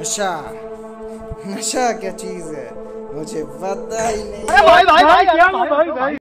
नशा नशा क्या चीज है मुझे पता ही नहीं। अरे भाई भाई भाई क्या भाई भाई